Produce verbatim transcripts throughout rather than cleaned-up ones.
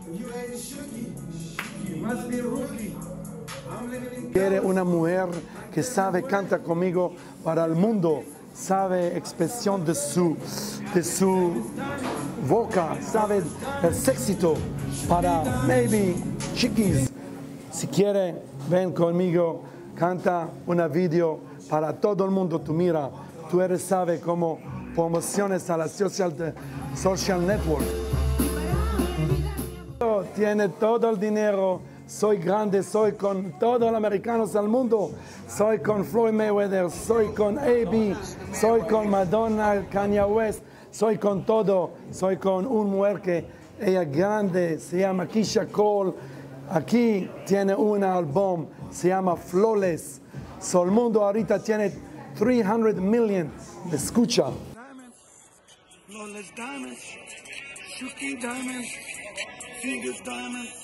Quiere una mujer que sabe cantar conmigo para el mundo, sabe expresión de su, de su boca, sabe el éxito para maybe chiquis. Si quiere, ven conmigo, canta una video para todo el mundo. Tú mira, tú eres sabe cómo promociones a la social, de, social network. Tiene todo el dinero. Soy grande, soy con todos los americanos del mundo. Soy con Floyd Mayweather, soy con A B, soy con Madonna, Kanye West, soy con todo. Soy con una mujer que ella grande, se llama Keyshia Cole. Aquí tiene un álbum, se llama Flawless. So, el mundo ahorita tiene trescientos million. Escucha. Flawless Diamonds, Shuki Diamonds, Fingers Diamonds.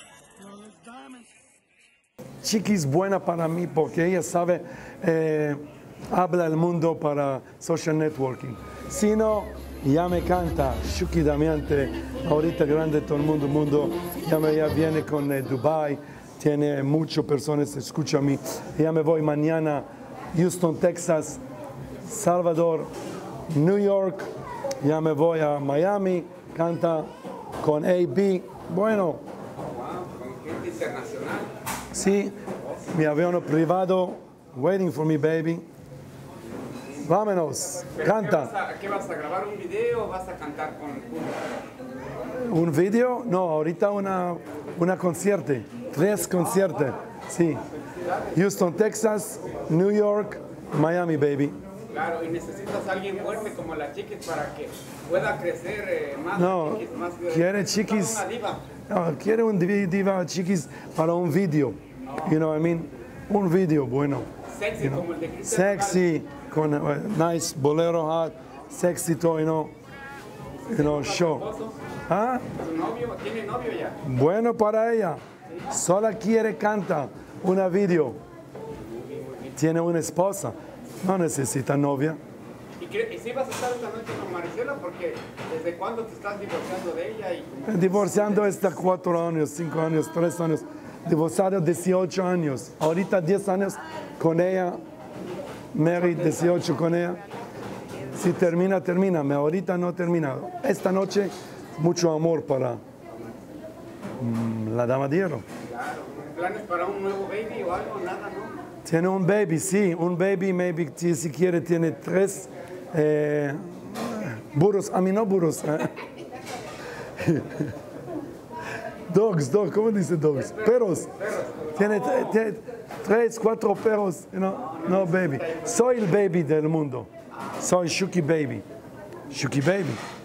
Chiquis buena para mí porque ella sabe, eh, habla el mundo para social networking. Si no, ya me canta, Shuki Damiante, ahorita grande todo el mundo, el mundo, ya, me, ya viene con eh, Dubai, tiene muchas personas, escucha a mí. Ya me voy mañana, Houston, Texas, Salvador, New York, ya me voy a Miami, canta con A B, bueno. Internacional. Sí, mi avión privado, waiting for me, baby. Vámonos, canta. ¿Qué vas, a, ¿Qué vas a grabar? ¿Un video o vas a cantar con público? ¿Un video? No, ahorita una, una concierto, tres conciertos, sí. Houston, Texas, New York, Miami, baby. Claro, y necesitas a alguien fuerte como la Chiquis para que pueda crecer eh, más. No, chiquis, más, quiere Chiquis. Una diva. No, quiere un diva Chiquis para un video. You know what I mean? Un video bueno. Sexy you know? como el de Cristian. Sexy, con uh, nice bolero hot, sexy todo, you know, you know, show. ¿Ah? ¿Su novio? ¿Tiene novio ya? Bueno para ella. Sola quiere canta una video. Tiene una esposa. No necesita novia. ¿Y, ¿Y si vas a estar esta noche con Maricela? Porque ¿desde cuándo te estás divorciando de ella? Y... Divorciando hasta cuatro años, cinco años, tres años. Divorciado dieciocho años. Ahorita diez años con ella. Mary, dieciocho con ella. Si termina, termina. Ahorita no ha terminado. Esta noche, mucho amor para mm, la dama de hierro. Claro. ¿Planes para un nuevo baby o algo? Nada, ¿no? Tiene un baby, sí. Un baby, maybe, si quiere, tiene tres eh, burros. A mí no burros. ¿eh? Dogs, dogs, ¿cómo dice dogs? Perros. Tiene, tiene tres, cuatro perros. You know? No, baby. Soy el baby del mundo. Soy Shuki Baby. Shuki Baby.